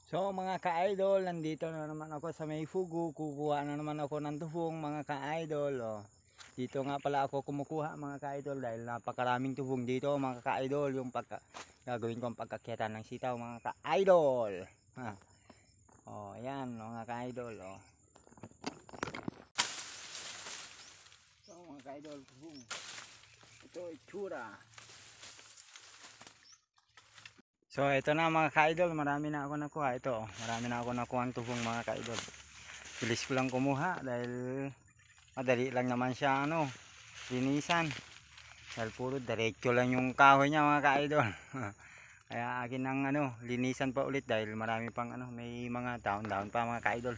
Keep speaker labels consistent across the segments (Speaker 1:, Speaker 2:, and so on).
Speaker 1: So mga ka-idol, nandito na naman ako sa may fugu. Kukuha na naman ako ng tubong mga ka-idol. Oh. Dito nga pala ako kumukuha mga ka-idol dahil napakaraming tubong dito mga ka-idol. Yung gagawin ko ang pagkakyatan ng sitaw mga ka-idol. Oh, ayan mga ka-idol. Oh. So mga ka-idol, tubong. Ito itsura. So ito na mga ka-idol, marami na ako nakuha. Ito, marami na ako nakuha ang tubong mga ka-idol. Bilis ko lang kumuha dahil madali lang naman siya linisan. Dahil puro diretso lang yung kahoy niya mga ka-idol. Kaya akin ang linisan pa ulit dahil marami pang may mga dahon-dahon pa mga ka-idol.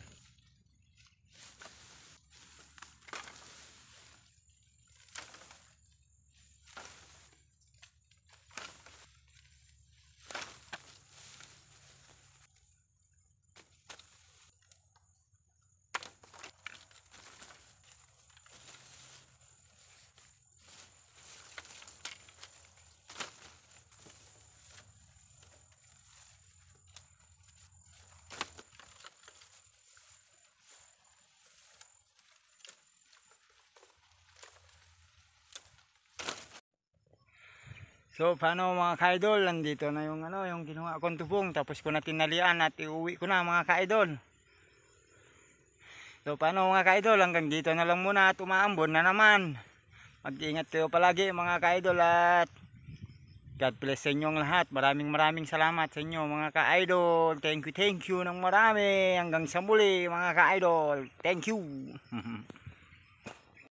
Speaker 1: So paano mga ka-idol, nandito na yung yung kinuha kong tubong, tapos ko na tinalian at iuwi ko na mga ka-idol. So paano mga ka-idol, hanggang dito na lang muna at umaambon na naman. Mag-ingat kayo palagi mga ka-idol at God bless sa inyong lahat. Maraming salamat sa inyo mga ka-idol. Thank you ng marami. Hanggang sa muli mga ka-idol. Thank you.